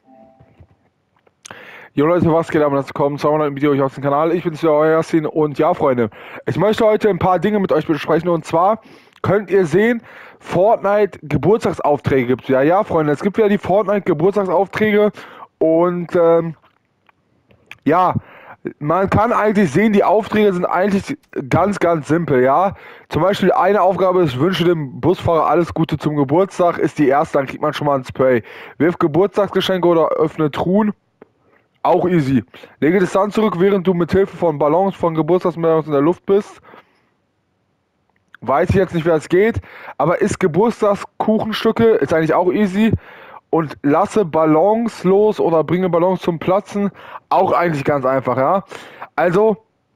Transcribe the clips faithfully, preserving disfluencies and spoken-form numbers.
Jo Leute, was geht ab? Und willkommen zu einem neuen Video hier auf dem Kanal. Ich bin's wieder, euer Yassin. Und ja, Freunde, ich möchte heute ein paar Dinge mit euch besprechen. Und zwar könnt ihr sehen, Fortnite Geburtstagsaufträge gibt es. Ja, ja, Freunde, es gibt ja die Fortnite Geburtstagsaufträge. Und ähm, ja, man kann eigentlich sehen, die Aufträge sind eigentlich ganz, ganz simpel, ja. Zum Beispiel eine Aufgabe ist, wünsche dem Busfahrer alles Gute zum Geburtstag, ist die erste, dann kriegt man schon mal ein Spray. Wirf Geburtstagsgeschenke oder öffne Truhen. Auch easy. Lege Distanz zurück, während du mit Hilfe von Ballons von Geburtstagsmedaillons in der Luft bist. Weiß ich jetzt nicht, wer es geht, aber isst Geburtstagskuchenstücke, ist eigentlich auch easy. Und lasse Ballons los oder bringe Ballons zum Platzen, auch eigentlich ganz einfach, ja. Also,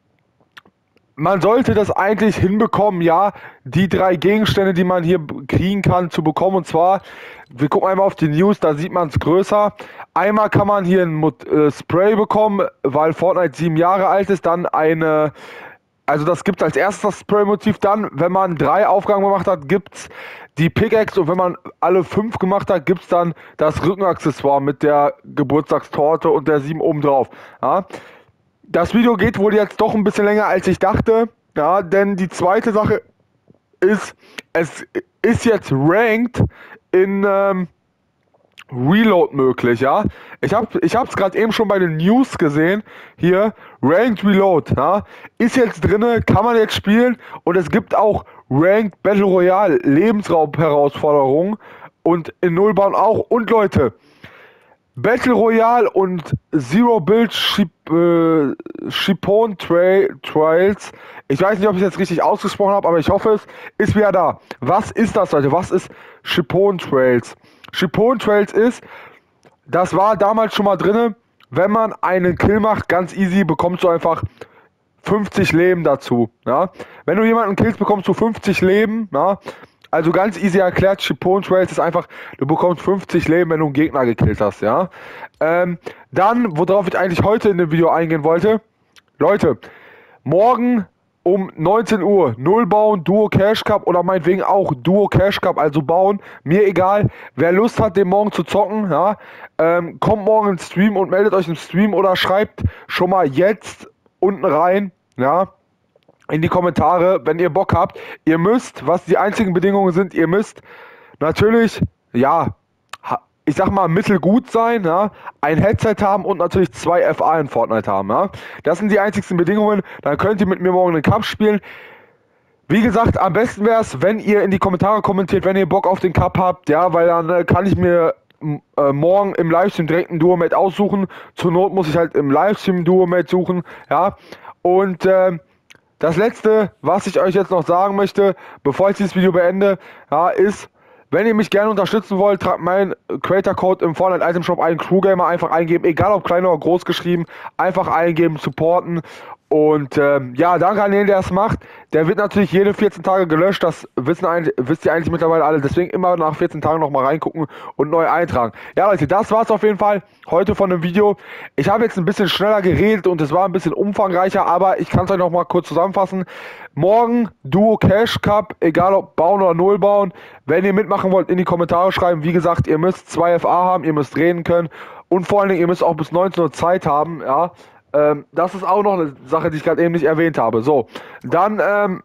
man sollte das eigentlich hinbekommen, ja, die drei Gegenstände, die man hier kriegen kann, zu bekommen. Und zwar, wir gucken einmal auf die News, da sieht man es größer. Einmal kann man hier ein äh, Spray bekommen, weil Fortnite sieben Jahre alt ist. Dann eine, also das gibt es als erstes das Spray-Motiv. Dann, wenn man drei Aufgaben gemacht hat, gibt es die Pickaxe. Und wenn man alle fünf gemacht hat, gibt es dann das Rückenaccessoire mit der Geburtstagstorte und der sieben oben drauf. Ja. Das Video geht wohl jetzt doch ein bisschen länger, als ich dachte. Ja, denn die zweite Sache ist, es ist jetzt ranked in ähm, Reload möglich, ja. Ich habe ich es gerade eben schon bei den News gesehen. Hier, Ranked Reload, ja. Ist jetzt drinne, kann man jetzt spielen. Und es gibt auch Ranked Battle Royale Lebensraum-Herausforderungen. Und in Nullbauen auch. Und Leute, Battle Royale und Zero Build Ship, äh, Shipone Tra Trials. Ich weiß nicht, ob ich es jetzt richtig ausgesprochen habe, aber ich hoffe es, ist wieder da. Was ist das, Leute? Was ist Shipone Trails? Shipone Trails ist, das war damals schon mal drin, wenn man einen Kill macht, ganz easy, bekommst du einfach fünfzig Leben dazu. Ja? Wenn du jemanden killst, bekommst du fünfzig Leben. Ja? Also ganz easy erklärt, Shipone Trails ist einfach, du bekommst fünfzig Leben, wenn du einen Gegner gekillt hast, ja. Ähm, dann, worauf ich eigentlich heute in dem Video eingehen wollte, Leute, morgen um neunzehn Uhr, Null bauen, Duo Cash Cup oder meinetwegen auch Duo Cash Cup, also bauen, mir egal, wer Lust hat, den morgen zu zocken, ja, ähm, kommt morgen ins Stream und meldet euch im Stream oder schreibt schon mal jetzt unten rein, ja, in die Kommentare, wenn ihr Bock habt. Ihr müsst, was die einzigen Bedingungen sind, ihr müsst natürlich, ja, ich sag mal, mittelgut sein, ja, ein Headset haben und natürlich zwei F A in Fortnite haben, ja. Das sind die einzigsten Bedingungen, dann könnt ihr mit mir morgen einen Cup spielen. Wie gesagt, am besten wäre es, wenn ihr in die Kommentare kommentiert, wenn ihr Bock auf den Cup habt, ja, weil dann äh, kann ich mir äh, morgen im Livestream direkt ein Duo-Mate aussuchen. Zur Not muss ich halt im Livestream ein Duo-Mate suchen, ja, und, äh, das letzte, was ich euch jetzt noch sagen möchte, bevor ich dieses Video beende, ja, ist, wenn ihr mich gerne unterstützen wollt, tragt meinen Creator-Code im Fortnite Item Shop ein, Crewgamer einfach eingeben, egal ob klein oder groß geschrieben, einfach eingeben, supporten. Und ähm, ja, danke an den, der es macht. Der wird natürlich jede vierzehn Tage gelöscht, das wissen eigentlich, wisst ihr eigentlich mittlerweile alle. Deswegen immer nach vierzehn Tagen nochmal reingucken und neu eintragen. Ja Leute, das war's auf jeden Fall heute von dem Video. Ich habe jetzt ein bisschen schneller geredet und es war ein bisschen umfangreicher, aber ich kann es euch nochmal kurz zusammenfassen. Morgen Duo Cash Cup, egal ob bauen oder null bauen. Wenn ihr mitmachen wollt, in die Kommentare schreiben. Wie gesagt, ihr müsst zwei F A haben, ihr müsst reden können und vor allen Dingen, ihr müsst auch bis neunzehn Uhr Zeit haben, ja. Ähm, das ist auch noch eine Sache, die ich gerade eben nicht erwähnt habe. So, dann, ähm,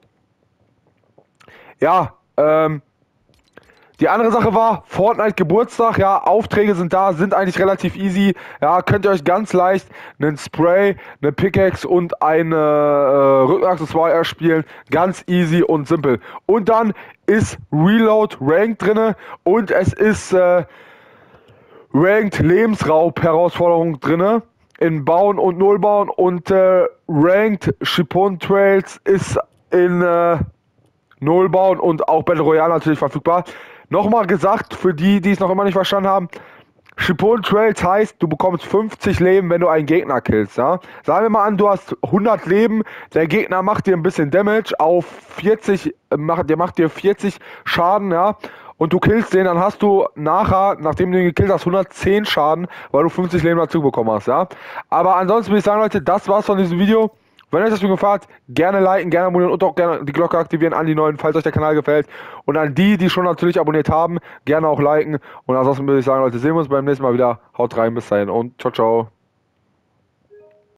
ja, ähm, die andere Sache war, Fortnite Geburtstag, ja, Aufträge sind da, sind eigentlich relativ easy, ja, könnt ihr euch ganz leicht einen Spray, eine Pickaxe und eine äh, Rückenaccessoire erspielen, ganz easy und simpel. Und dann ist Reload Ranked drinne und es ist äh, Ranked Lebensraub-Herausforderung drinne. In Bauen und Nullbauen und äh, Ranked Shipone Trails ist in äh, Nullbauen und auch Battle Royale natürlich verfügbar. Nochmal gesagt, für die, die es noch immer nicht verstanden haben, Shipone Trails heißt, du bekommst fünfzig Leben, wenn du einen Gegner killst, ja. Sagen wir mal an, du hast hundert Leben, der Gegner macht dir ein bisschen Damage auf vierzig, äh, macht, der macht dir vierzig Schaden, ja. Und du killst den, dann hast du nachher, nachdem du ihn gekillt hast, hundertzehn Schaden, weil du fünfzig Leben dazu bekommen hast, ja. Aber ansonsten würde ich sagen, Leute, das war's von diesem Video. Wenn euch das Video gefallen hat, gerne liken, gerne abonnieren und auch gerne die Glocke aktivieren an die neuen, falls euch der Kanal gefällt. Und an die, die schon natürlich abonniert haben, gerne auch liken. Und ansonsten würde ich sagen, Leute, sehen wir uns beim nächsten Mal wieder. Haut rein, bis dahin und ciao, ciao.